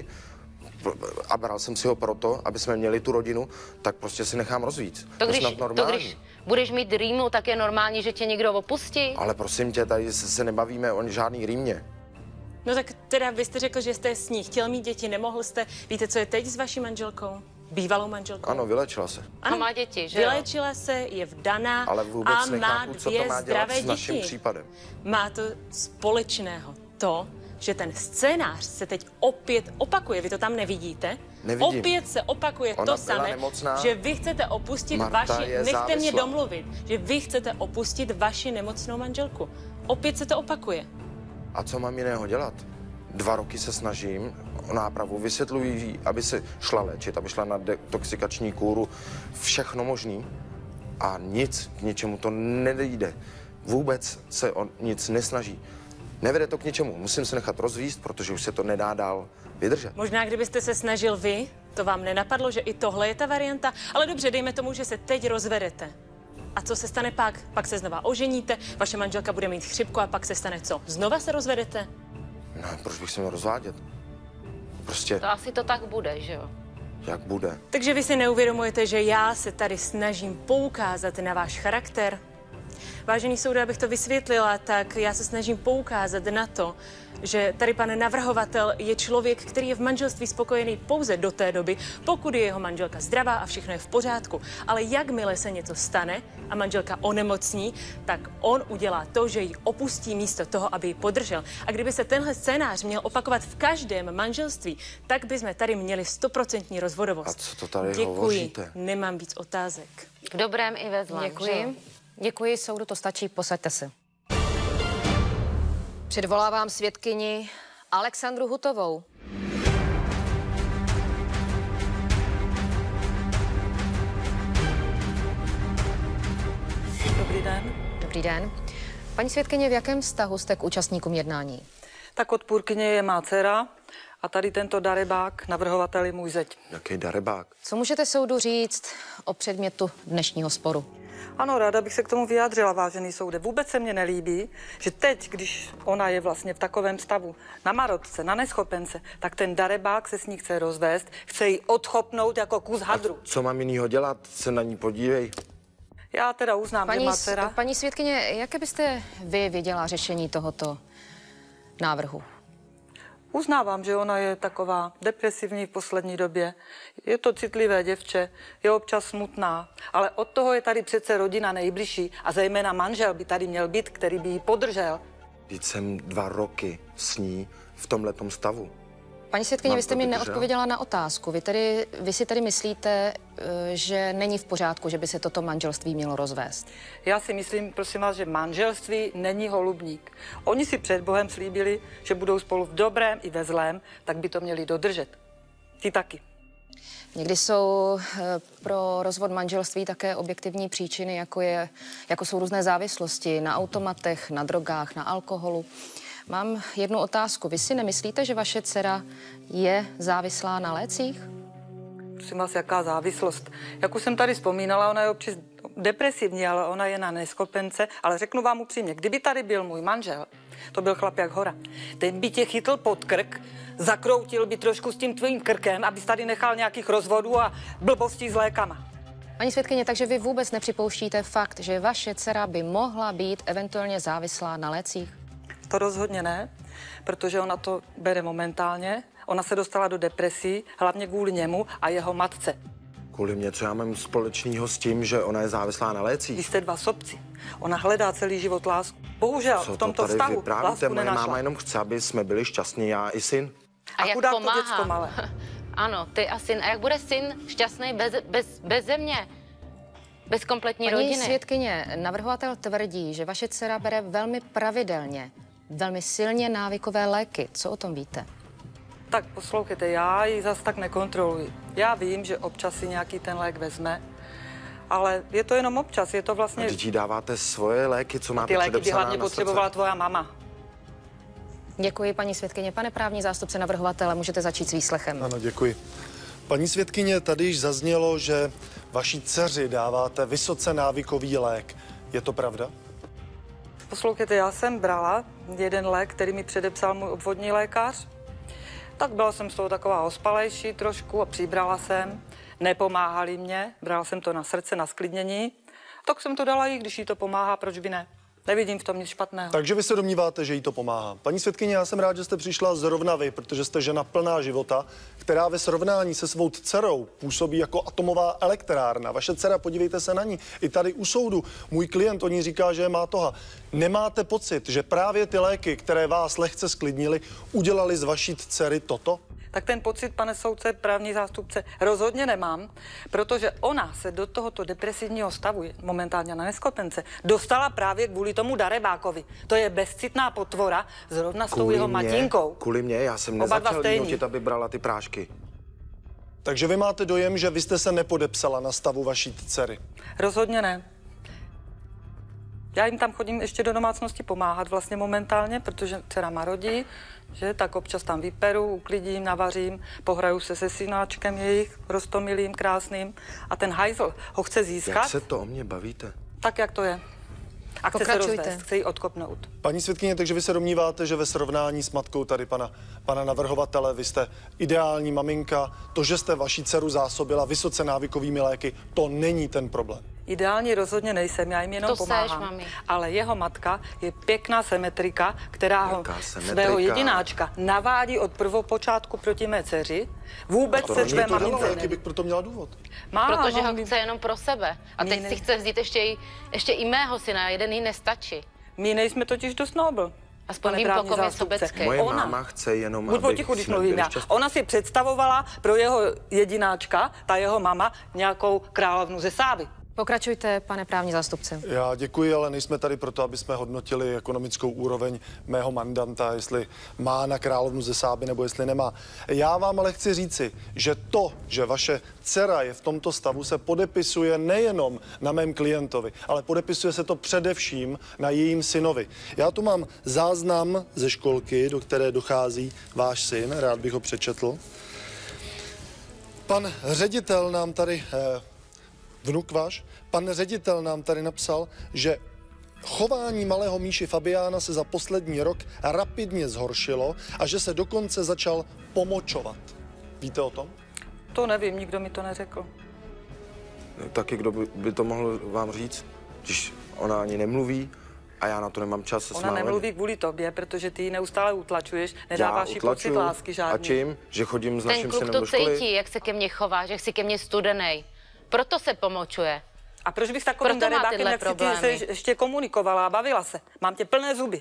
a bral jsem si ho proto, aby jsme měli tu rodinu, tak prostě si nechám rozvíct. To je když, snad to normální. když budeš mít rýmu, tak je normální, že tě někdo opustí? Ale prosím tě, tady se, se nebavíme o žádný rýmě. No tak teda vy jste řekl, že jste s ní chtěl mít děti, nemohl jste. Víte, co je teď s vaší manželkou? Bývalou manželkou? Ano, vylečila se. A má děti, že jo? Vyléčila se, je vdaná Ale vůbec a má nechápu, co to dvě má dělat zdravé s naším děti. případem. Má to společného to, že ten scénář se teď opět opakuje. Vy to tam nevidíte? Nevidím. Opět se opakuje Ona to byla samé, nemocná. že vy chcete opustit Marta vaši... je Nechte mě závislá. domluvit. Že vy chcete opustit vaši nemocnou manželku. Opět se to opakuje. A co mám jiného dělat? Dva roky se snažím o nápravu, vysvětluji jí, aby se šla léčit, aby šla na detoxikační kůru, všechno možný. A nic, k ničemu to nejde. Vůbec se o nic nesnaží. Nevede to k ničemu. Musím se nechat rozvíst, protože už se to nedá dál vydržet. Možná, kdybyste se snažil vy, to vám nenapadlo, že i tohle je ta varianta, ale dobře, dejme tomu, že se teď rozvedete. A co se stane pak? Pak se znova oženíte, vaše manželka bude mít chřipku a pak se stane co? Znova se rozvedete? No, proč bych se měl rozvádět? Prostě, To asi to tak bude, že jo? jak bude. Takže vy si neuvědomujete, že já se tady snažím poukázat na váš charakter? Vážený soude, abych to vysvětlila, tak já se snažím poukázat na to, že tady pan navrhovatel je člověk, který je v manželství spokojený pouze do té doby, pokud je jeho manželka zdravá a všechno je v pořádku. Ale jakmile se něco stane a manželka onemocní, tak on udělá to, že ji opustí místo toho, aby ji podržel. A kdyby se tenhle scénář měl opakovat v každém manželství, tak bychom tady měli stoprocentní rozvodovost. A co to tady Děkuji, hovoříte? nemám víc otázek. V dobrém i ve zlém, že jo? Děkuji. Děkuji, soudu, to stačí, posaďte se. Předvolávám svědkyni Alexandru Hutovou. Dobrý den. Dobrý den. Paní svědkyně, v jakém vztahu jste k účastníkům jednání? Tak odpůrkyně je má dcera a tady tento darebák, navrhovatel je můj zeď. Jaký darebák? Co můžete soudu říct o předmětu dnešního sporu? Ano, ráda bych se k tomu vyjádřila, vážený soude. Vůbec se mně nelíbí, že teď, když ona je vlastně v takovém stavu, na marotce, na neschopence, tak ten darebák se s ní chce rozvést, chce ji odchopnout jako kus hadru. A co mám jinýho dělat? Se na ní podívej. Já teda uznám, Paní, že má dcera. paní svědkyně, jaké byste vy viděla řešení tohoto návrhu? Uznávám, že ona je taková depresivní v poslední době. Je to citlivé děvče, je občas smutná, ale od toho je tady přece rodina nejbližší a zejména manžel by tady měl být, který by ji podržel. Vždyť jsem dva roky s ní v tomhletom stavu. Paní svědkyně, Mám vy jste to mi dobře? neodpověděla na otázku. Vy, tedy, vy si tedy myslíte, že není v pořádku, že by se toto manželství mělo rozvést? Já si myslím, prosím vás, že manželství není holubník. Oni si před Bohem slíbili, že budou spolu v dobrém i ve zlém, tak by to měli dodržet. Ty taky. Někdy jsou pro rozvod manželství také objektivní příčiny, jako, je, jako jsou různé závislosti na automatech, na drogách, na alkoholu. Mám jednu otázku. Vy si nemyslíte, že vaše dcera je závislá na lécích? Prosím vás, jaká závislost. Jak už jsem tady vzpomínala, ona je občas depresivní, ale ona je na neschopence. Ale řeknu vám upřímně, kdyby tady byl můj manžel, to byl chlap jak hora, ten by tě chytl pod krk, zakroutil by trošku s tím tvým krkem, abys tady nechal nějakých rozvodů a blbostí s lékama. Paní svědkyně, takže vy vůbec nepřipouštíte fakt, že vaše dcera by mohla být eventuálně závislá na lécích? To rozhodně ne, protože ona to bere momentálně. Ona se dostala do depresí, hlavně kvůli němu a jeho matce. Kvůli mě, co já mám společného s tím, že ona je závislá na Vy lécích? jste dva sobci. Ona hledá celý život lásku. Bohužel Co v tomto to tady vztahu vyprávíte? lásku Moje nenašla. máma jenom chce, aby jsme byli šťastní, já i syn. A chudák to děcko malé. Ano, ty a syn. A jak bude syn šťastný bez, bez, bez země? Bez kompletní Paní rodiny? svědkyně, navrhovatel tvrdí, že vaše dcera bere velmi pravidelně, velmi silně návykové léky. Co o tom víte? Tak poslouchejte, já ji zas tak nekontroluji. Já vím, že občas si nějaký ten lék vezme, ale je to jenom občas, je to vlastně... A jí dáváte svoje léky, co máte Ty léky by předepsaná hlavně na potřebovala srdce? tvoja mama. Děkuji, paní svědkyně. Pane právní zástupce navrhovatele, můžete začít s výslechem. Ano, děkuji. Paní svědkyně, tady již zaznělo, že vaší dceři dáváte vysoce návykový lék. Je to pravda? Poslouchejte, já jsem brala jeden lék, který mi předepsal můj obvodní lékař. Tak byla jsem z toho taková ospalejší trošku a přibrala jsem. Nepomáhali mě, brala jsem to na srdce, na sklidnění. Tak jsem to dala jí, když jí to pomáhá, proč by ne? Nevidím v tom nic špatného. Takže vy se domníváte, že jí to pomáhá. Paní svědkyně, já jsem rád, že jste přišla zrovna vy, protože jste žena plná života, která ve srovnání se svou dcerou působí jako atomová elektrárna. Vaše dcera, podívejte se na ní. I tady u soudu můj klient o ní říká, že je mátoha. Nemáte pocit, že právě ty léky, které vás lehce sklidnily, udělali z vaší dcery toto? Tak ten pocit, pane soudce, právní zástupce, rozhodně nemám, protože ona se do tohoto depresivního stavu, je momentálně na neschopence, dostala právě kvůli tomu darebákovi. To je bezcitná potvora, zrovna s tou jeho matinkou. Kvůli mě, já jsem Oba dva nezačal stejný. nutit, aby brala ty prášky. Takže vy máte dojem, že vy jste se nepodepsala na stavu vaší dcery. Rozhodně ne. Já jim tam chodím ještě do domácnosti pomáhat vlastně momentálně, protože dcera má rodí, že tak občas tam vyperu, uklidím, navařím, pohraju se se synáčkem jejich, roztomilým, krásným a ten hajzl ho chce získat, Jak se to o mě bavíte? tak jak to je. A chce se Pokračujte. rozvést, chce ji odkopnout. Paní svědkyně, takže vy se domníváte, že ve srovnání s matkou tady pana, pana navrhovatele, vy jste ideální maminka, to, že jste vaši dceru zásobila vysoce návykovými léky, to není ten problém. Ideální rozhodně nejsem, já jim jenom To seš, pomáhám. mami. Ale jeho matka je pěkná symetrika, která ho Jaká symetrika? svého jedináčka navádí od prvopočátku proti mé dceři. Vůbec to se není své to mamince Ale jaký neví. bych proto měla důvod? Má, Protože no, ho chce jenom pro sebe. A My teď ne- si chce vzít ještě i, ještě i mého syna, jeden jí nestačí. My nejsme totiž dost nobl. Aspoň pane vím, právní po kom je zástupce. sobecký. Moje Ona- máma chce jenom, Buď aby potichu, když jsme mluvím byli já. šťastní. Ona si představovala pro jeho jedináčka, ta jeho mama, nějakou královnu ze Sávy. Pokračujte, pane právní zástupce. Já děkuji, ale nejsme tady proto, aby jsme hodnotili ekonomickou úroveň mého mandanta, jestli má na královnu ze Sáby nebo jestli nemá. Já vám ale chci říci, že to, že vaše dcera je v tomto stavu, se podepisuje nejenom na mém klientovi, ale podepisuje se to především na jejím synovi. Já tu mám záznam ze školky, do které dochází váš syn, rád bych ho přečetl. Pan ředitel nám tady... Eh, Vnuk váš, pan ředitel nám tady napsal, že chování malého Míši Fabiána se za poslední rok rapidně zhoršilo a že se dokonce začal pomočovat. Víte o tom? To nevím, nikdo mi to neřekl. Taky kdo by, by to mohl vám říct, když ona ani nemluví a já na to nemám čas. Ona nemluví kvůli tobě, protože ty ji neustále utlačuješ, nedáváš jí pocit lásky žádný. A čím? Že chodím s Ten naším kluk synem to do školy? cítí, jak se ke mně chová, že jsi ke mně studenej. Proto se pomočuje. A proč bych s takovým darebákem, jak si ty ještě komunikovala a bavila se? Mám tě plné zuby.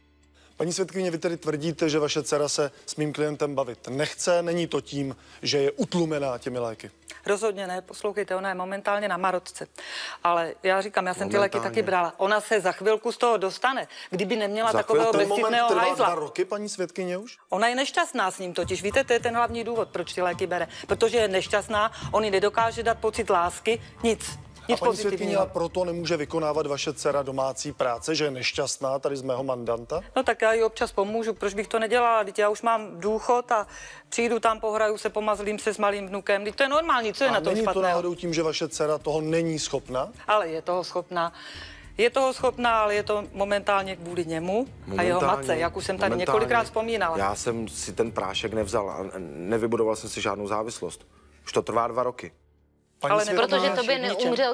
Paní svědkyně, vy tedy tvrdíte, že vaše dcera se s mým klientem bavit nechce, není to tím, že je utlumená těmi léky? Rozhodně ne, poslouchejte, ona je momentálně na marotce. Ale já říkám, já jsem momentálně. ty léky taky brala. Ona se za chvilku z toho dostane, kdyby neměla za takového bezcitného hajzla. Ten dva roky, paní svědkyně, už? Ona je nešťastná s ním totiž. Víte, to je ten hlavní důvod, proč ty léky bere. Protože je nešťastná, on jí nedokáže dát pocit lásky, nic. A paní svědkyně, a proto nemůže vykonávat vaše dcera domácí práce, že je nešťastná tady z mého mandanta? No tak já jí občas pomůžu, proč bych to nedělala? Teď já už mám důchod a přijdu tam, pohraju se, pomazlím se s malým vnukem. Teď to je normální, co je a na tom není špatného? to náhodou tím, že vaše dcera toho není schopná? Ale je toho schopná. Je toho schopná, ale je to momentálně kvůli němu a jeho matce, jak už jsem tady několikrát vzpomínala. Já jsem si ten prášek nevzal a nevybudoval jsem si žádnou závislost. Už to trvá dva roky. Ale ne, protože tobě neumřel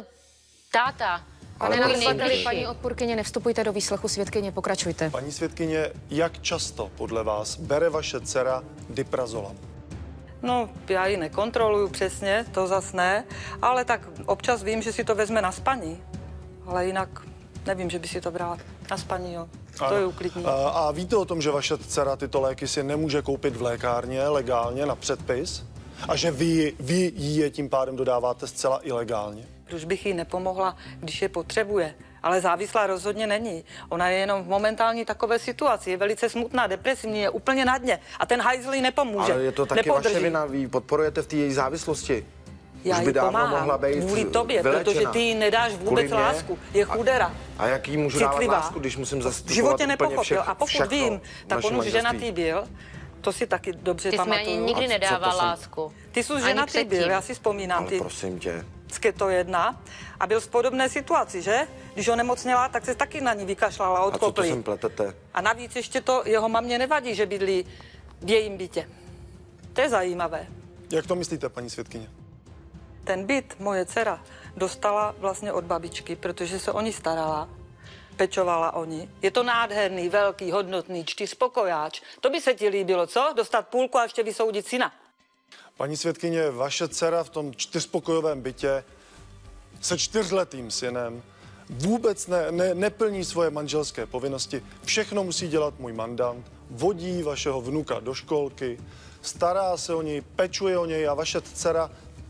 táta. Pane navrhovateli, paní odpůrkyně, nevstupujte do výslechu svědkyně, pokračujte. Paní svědkyně, jak často podle vás bere vaše dcera Diprazolam? No, já ji nekontroluju přesně, to zas ne, ale tak občas vím, že si to vezme na spaní. Ale jinak nevím, že by si to brala na spaní, jo. To je uklidní. A, a víte o tom, že vaše dcera tyto léky si nemůže koupit v lékárně legálně na předpis? A že vy, vy jí je tím pádem dodáváte zcela ilegálně? Proč bych jí nepomohla, když je potřebuje? Ale závislá rozhodně není. Ona je jenom v momentální takové situaci. Je velice smutná, depresivní, je úplně na dně. A ten hajzl jí nepomůže. Ale je to taky nepodrží. Vaše vina, vy podporujete v té její závislosti. Já jí pomáhám kvůli tobě, vylečena. Protože ty jí nedáš vůbec lásku. Je chudera. A, a jak jí můžu citlivá. dávat lásku, když musím zastupovat v životě úplně nepochopil. všech, A pokud všechno vím, tak on už ženatý byl. To si taky dobře ty pamatuju. Ty jsi mi ani nikdy nedával lásku. Ty jsi ženatý byl, já si vzpomínám. Ale ty. prosím tě. To jedna. A byl v podobné situaci, že? Když onemocněla, tak se taky na ní vykašlala, odkopli. A co to sem pletete? A navíc ještě to jeho mamě nevadí, že bydlí v jejím bytě. To je zajímavé. Jak to myslíte, paní svědkyně? Ten byt moje dcera dostala vlastně od babičky, protože se o ní starala, pečovala o ní. Je to nádherný, velký, hodnotný čtyřpokojáč. To by se ti líbilo, co? Dostat půlku a ještě vysoudit syna. Paní svědkyně, vaše dcera v tom čtyřpokojovém bytě se čtyřletým synem vůbec ne, ne, neplní svoje manželské povinnosti. Všechno musí dělat můj mandant, vodí vašeho vnuka do školky, stará se o něj, pečuje o něj a vaše dcera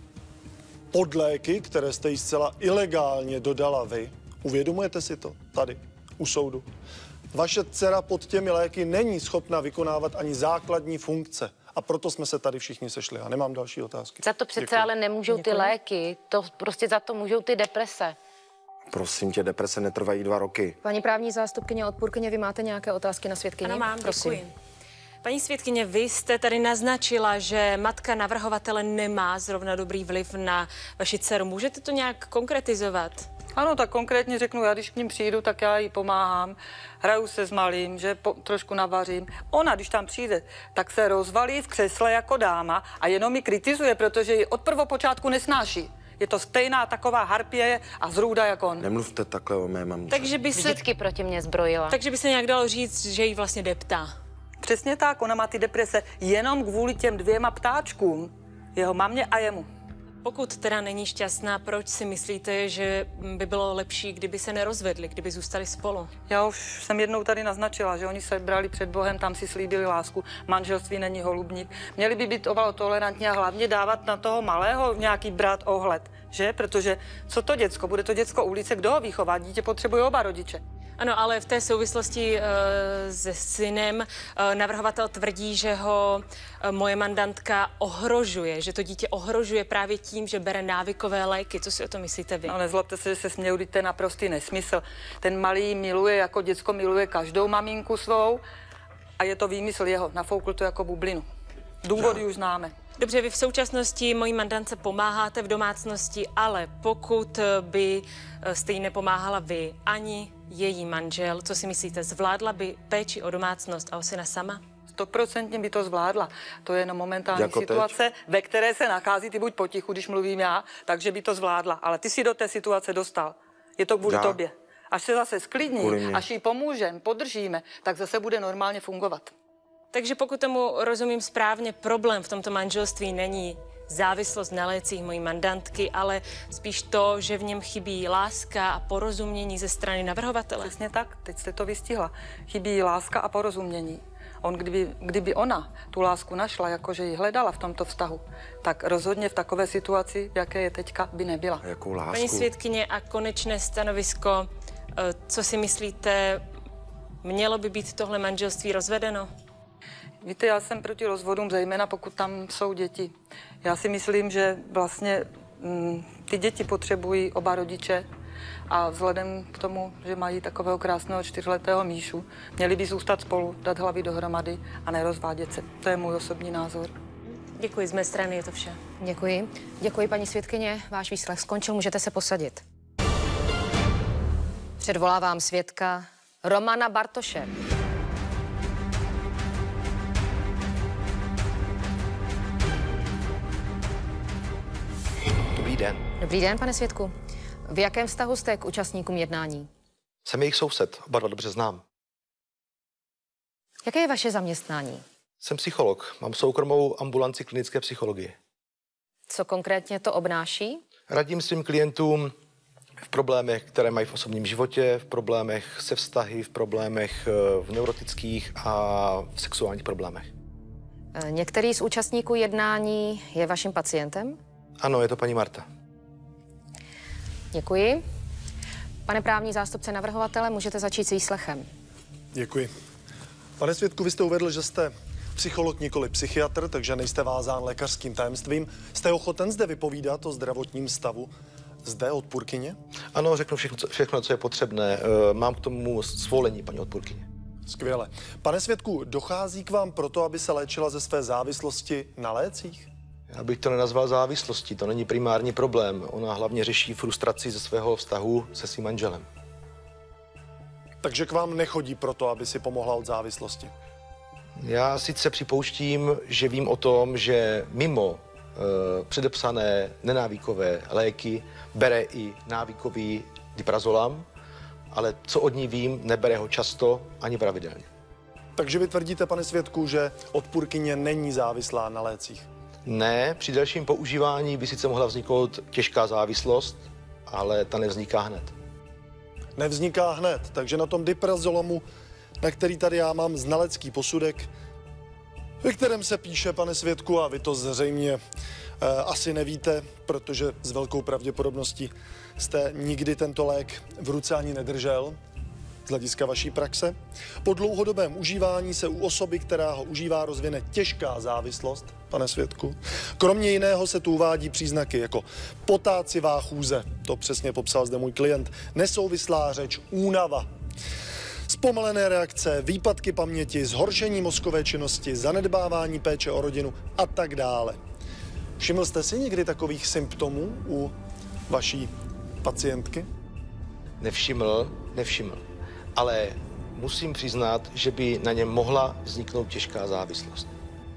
pod léky, které jste jí zcela ilegálně dodala vy, uvědomujete si to tady u soudu, vaše dcera pod těmi léky není schopna vykonávat ani základní funkce. A proto jsme se tady všichni sešli. A nemám další otázky. Za to přece Děkuji. ale nemůžou ty léky, to prostě za to můžou ty deprese. Prosím tě, deprese netrvají dva roky. Paní právní zástupkyně a odpůrkyně, vy máte nějaké otázky na svědkyni? Ano, mám, prosím. děkuji. Paní svědkyně, vy jste tady naznačila, že matka navrhovatele nemá zrovna dobrý vliv na vaši dceru. Můžete to nějak konkretizovat? Ano, tak konkrétně řeknu, já když k ním přijdu, tak já jí pomáhám, hraju se s malým, že po, trošku navařím. Ona, když tam přijde, tak se rozvalí v křesle jako dáma a jenom mi kritizuje, protože ji od prvopočátku nesnáší. Je to stejná taková harpie a zrůda jako on. Nemluvte takhle o mé mamuce. Takže by se... Vždycky proti mě zbrojila. Takže by se nějak dalo říct, že jí vlastně deptá. Přesně tak, ona má ty deprese jenom kvůli těm dvěma ptáčkům, jeho mamě a jemu. Pokud teda není šťastná, proč si myslíte, že by bylo lepší, kdyby se nerozvedli, kdyby zůstali spolu? Já už jsem jednou tady naznačila, že oni se brali před Bohem, tam si slíbili lásku, manželství není holubník. Měli by být ovalo tolerantní a hlavně dávat na toho malého nějaký brát ohled, že? Protože co to děcko? Bude to děcko ulice, kdo ho vychová? Dítě potřebuje oba rodiče. Ano, ale v té souvislosti uh, se synem uh, navrhovatel tvrdí, že ho uh, moje mandantka ohrožuje, že to dítě ohrožuje právě tím, že bere návykové léky. Co si o to myslíte vy? No, nezlobte se, že se směju, to je naprostý nesmysl. Ten malý miluje, jako děcko miluje každou maminku svou a je to výmysl jeho. Nafoukl to jako bublinu. Důvody už známe. Dobře, vy v současnosti mojí mandantce pomáháte v domácnosti, ale pokud by jste jí nepomáhala vy, ani její manžel, co si myslíte, zvládla by péči o domácnost a o syna sama? Stoprocentně by to zvládla. To je jenom momentální Jako situace, teď? Ve které se nachází, ty buď potichu, když mluvím já, takže by to zvládla. Ale ty si do té situace dostal. Je to kvůli já? tobě. Až se zase sklidní, až jí pomůžeme, podržíme, tak zase bude normálně fungovat. Takže pokud tomu rozumím správně, problém v tomto manželství není závislost na lécích mojí mandantky, ale spíš to, že v něm chybí láska a porozumění ze strany navrhovatele. Přesně tak, teď jste to vystihla. Chybí láska a porozumění. On, kdyby, kdyby ona tu lásku našla, jakože ji hledala v tomto vztahu, tak rozhodně v takové situaci, v jaké je teďka, by nebyla. A jakou lásku? Paní svědkyně, a konečné stanovisko, co si myslíte, mělo by být tohle manželství rozvedeno? Víte, já jsem proti rozvodům, zejména pokud tam jsou děti. Já si myslím, že vlastně m, ty děti potřebují oba rodiče a vzhledem k tomu, že mají takového krásného čtyřletého Míšu, měli by zůstat spolu, dát hlavy dohromady a nerozvádět se. To je můj osobní názor. Děkuji, z mé strany je to vše. Děkuji. Děkuji, paní svědkyně. Váš výslech skončil, můžete se posadit. Předvolávám svědka Romana Bartoše. Dobrý den. Dobrý den, pane svědku. V jakém vztahu jste k účastníkům jednání? Jsem jejich soused, oba dva dobře znám. Jaké je vaše zaměstnání? Jsem psycholog, mám soukromou ambulanci klinické psychologie. Co konkrétně to obnáší? Radím svým klientům v problémech, které mají v osobním životě, v problémech se vztahy, v problémech v neurotických a v sexuálních problémech. Některý z účastníků jednání je vaším pacientem? Ano, je to paní Marta. Děkuji. Pane právní zástupce navrhovatele, můžete začít s výslechem. Děkuji. Pane svědku, vy jste uvedl, že jste psycholog, nikoli psychiatr, takže nejste vázán lékařským tajemstvím. Jste ochoten zde vypovídat o zdravotním stavu zde odpůrkyně? Ano, řeknu všechno, všechno, co je potřebné. Mám k tomu svolení, paní odpůrkyně. Skvěle. Pane svědku, dochází k vám proto, aby se léčila ze své závislosti na lécích? Já bych to nenazval závislostí, to není primární problém. Ona hlavně řeší frustraci ze svého vztahu se svým manželem. Takže k vám nechodí proto, aby si pomohla od závislosti? Já sice připouštím, že vím o tom, že mimo uh, předepsané nenávykové léky bere i návykový diprazolam, ale co od ní vím, nebere ho často ani pravidelně. Takže vy tvrdíte, pane svědku, že odpůrkyně není závislá na lécích? Ne, při delším používání by sice mohla vzniknout těžká závislost, ale ta nevzniká hned. Nevzniká hned, takže na tom diprazolomu, na který tady já mám znalecký posudek, ve kterém se píše, pane svědku, a vy to zřejmě e, asi nevíte, protože s velkou pravděpodobností jste nikdy tento lék v ruce ani nedržel, z hlediska vaší praxe. Po dlouhodobém užívání se u osoby, která ho užívá, rozvine těžká závislost, pane svědku. Kromě jiného se tu uvádí příznaky jako potácivá chůze, to přesně popsal zde můj klient, nesouvislá řeč, únava, zpomalené reakce, výpadky paměti, zhoršení mozkové činnosti, zanedbávání péče o rodinu a tak dále. Všiml jste si někdy takových symptomů u vaší pacientky? Nevšiml, nevšiml. Ale musím přiznat, že by na něm mohla vzniknout těžká závislost.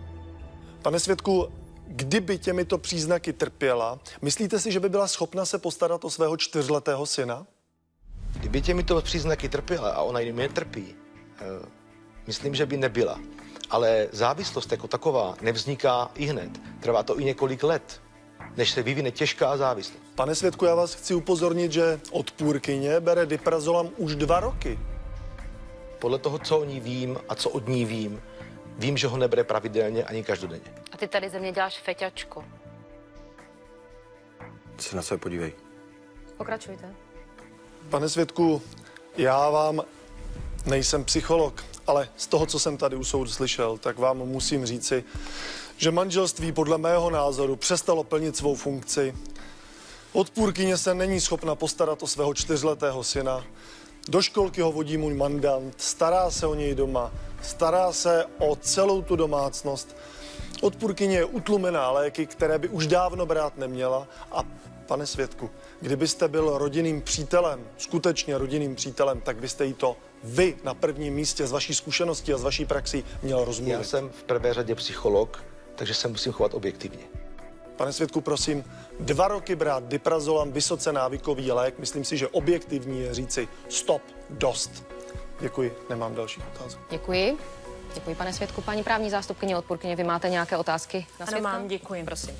Pane svědku, kdyby těmito příznaky trpěla, myslíte si, že by byla schopna se postarat o svého čtyřletého syna? Kdyby těmito příznaky trpěla a ona jim netrpí, eh, myslím, že by nebyla. Ale závislost jako taková nevzniká i hned. Trvá to i několik let, než se vyvine těžká závislost. Pane svědku, já vás chci upozornit, že odpůrkyně bere diprazolam už dva roky. Podle toho, co o ní vím a co od ní vím, vím, že ho nebere pravidelně ani každodenně. A ty tady ze mě děláš feťačku. se na sebe podívej. Pokračujte. Pane svědku, já vám nejsem psycholog, ale z toho, co jsem tady u soudu slyšel, tak vám musím říci, že manželství podle mého názoru přestalo plnit svou funkci. Odpůrkyně se není schopna postarat o svého čtyřletého syna. Do školky ho vodí můj mandant, stará se o něj doma, stará se o celou tu domácnost. Odpůrkyně je utlumená léky, které by už dávno brát neměla. A pane svědku, kdybyste byl rodinným přítelem, skutečně rodinným přítelem, tak byste jí to vy na prvním místě z vaší zkušenosti a z vaší praxi měl rozmluvit. Já jsem v prvé řadě psycholog, takže se musím chovat objektivně. Pane svědku, prosím, dva roky brát diprazolam, vysoce návykový lék, myslím si, že objektivní je říci stop, dost. Děkuji, nemám další otázky. Děkuji. Děkuji, pane svědku. Paní právní zástupkyně odpůrkyně, vy máte nějaké otázky na svědka? Ano, mám, děkuji. Prosím.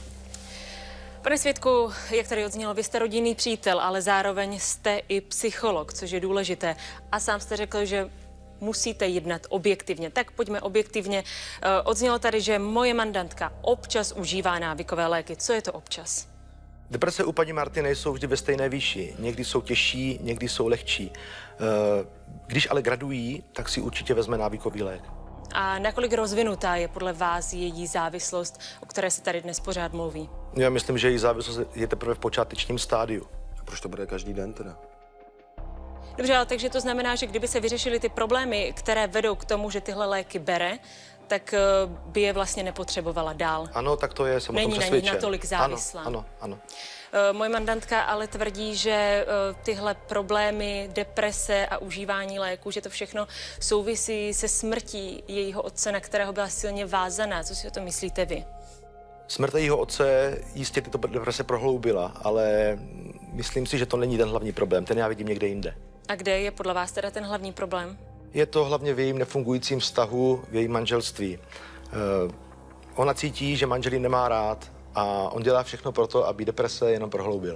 Pane svědku, jak tady odznělo, vy jste rodinný přítel, ale zároveň jste i psycholog, což je důležité. A sám jste řekl, že musíte jednat objektivně. Tak pojďme objektivně. Odznělo tady, že moje mandantka občas užívá návykové léky. Co je to občas? Deprese u paní Marty nejsou vždy ve stejné výši. Někdy jsou těžší, někdy jsou lehčí. Když ale gradují, tak si určitě vezme návykový lék. A nakolik rozvinutá je podle vás její závislost, o které se tady dnes pořád mluví? Já myslím, že její závislost je teprve v počátečním stádiu. A proč to bude každý den teda? Dobře, ale takže to znamená, že kdyby se vyřešily ty problémy, které vedou k tomu, že tyhle léky bere, tak by je vlastně nepotřebovala dál. Ano, tak to je, jsem o tom přesvědčen. Není na ní natolik závislá. Ano, ano, ano. Moje mandantka ale tvrdí, že tyhle problémy, deprese a užívání léků, že to všechno souvisí se smrtí jejího otce, na kterého byla silně vázaná. Co si o to myslíte vy? Smrt jejího otce jistě tyto deprese prohloubila, ale myslím si, že to není ten hlavní problém. Ten já vidím někde jinde. A kde je podle vás teda ten hlavní problém? Je to hlavně v jejím nefungujícím vztahu, v jejím manželství. Uh, ona cítí, že manžel ji nemá rád a on dělá všechno pro to, aby deprese jenom prohloubil.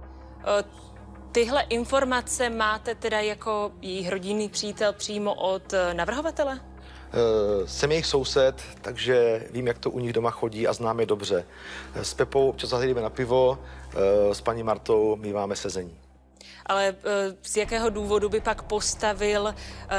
Uh, tyhle informace máte teda jako její rodinný přítel přímo od uh, navrhovatele? Uh, jsem jejich soused, takže vím, jak to u nich doma chodí a znám je dobře. S Pepou občas zajdeme na pivo, uh, s paní Martou míváme sezení. Ale z jakého důvodu by pak postavil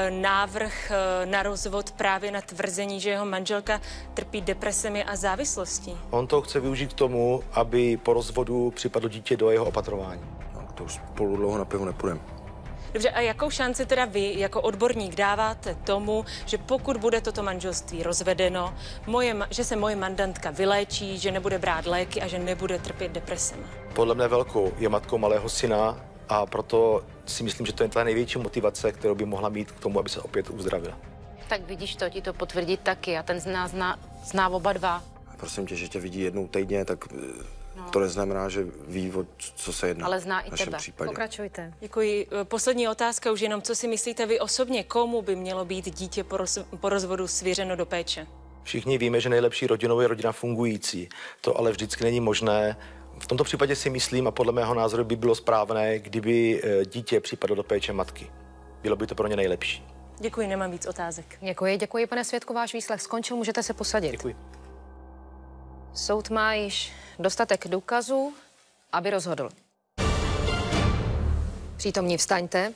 návrh na rozvod právě na tvrzení, že jeho manželka trpí depresemi a závislostí? On to chce využít k tomu, aby po rozvodu připadlo dítě do jeho opatrování. No, to už spolu dlouho na pivo nepůjdeme. Dobře, a jakou šanci teda vy jako odborník dáváte tomu, že pokud bude toto manželství rozvedeno, moje, že se moje mandantka vyléčí, že nebude brát léky a že nebude trpět depresemi? Podle mne velkou, je matkou malého syna. A proto si myslím, že to je ta největší motivace, kterou by mohla mít k tomu, aby se opět uzdravila. Tak vidíš to, ti to potvrdit taky a ten z nás zná, zná oba dva. A prosím tě, že tě vidí jednou týdně, tak no. To neznamená, že ví, o co se jedná. Ale zná i tebe. Případě. Pokračujte. Děkuji. Poslední otázka už jenom, co si myslíte vy osobně, komu by mělo být dítě po, roz, po rozvodu svěřeno do péče? Všichni víme, že nejlepší rodinou je rodina fungující. To ale vždycky není možné. V tomto případě si myslím a podle mého názoru by bylo správné, kdyby dítě připadlo do péče matky. Bylo by to pro ně nejlepší. Děkuji, nemám víc otázek. Děkuji, děkuji, pane svědku, váš výslech skončil, můžete se posadit. Děkuji. Soud má již dostatek důkazů, aby rozhodl. Přítomní vstaňte.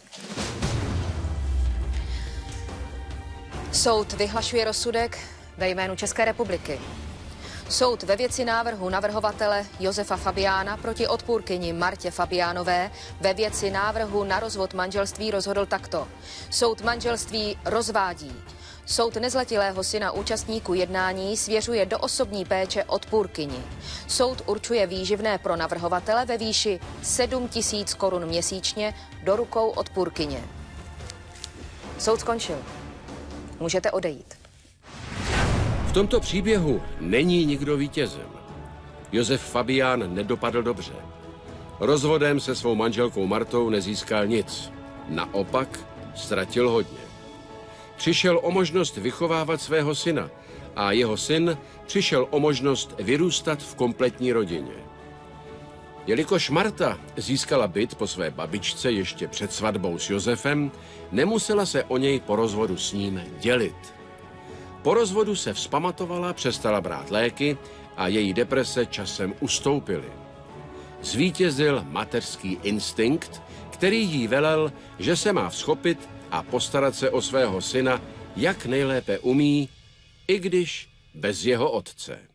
Soud vyhlašuje rozsudek ve jménu České republiky. Soud ve věci návrhu navrhovatele Josefa Fabiána proti odpůrkyni Martě Fabiánové ve věci návrhu na rozvod manželství rozhodl takto. Soud manželství rozvádí. Soud nezletilého syna účastníků jednání svěřuje do osobní péče odpůrkyni. Soud určuje výživné pro navrhovatele ve výši sedm tisíc korun měsíčně do rukou odpůrkyně. Soud skončil. Můžete odejít. V tomto příběhu není nikdo vítězem. Josef Fabián nedopadl dobře. Rozvodem se svou manželkou Martou nezískal nic. Naopak ztratil hodně. Přišel o možnost vychovávat svého syna a jeho syn přišel o možnost vyrůstat v kompletní rodině. Jelikož Marta získala byt po své babičce ještě před svatbou s Josefem, nemusela se o něj po rozvodu s ním dělit. Po rozvodu se vzpamatovala, přestala brát léky a její deprese časem ustoupily. zvítězil mateřský instinkt, který jí velel, že se má vzchopit a postarat se o svého syna, jak nejlépe umí, i když bez jeho otce.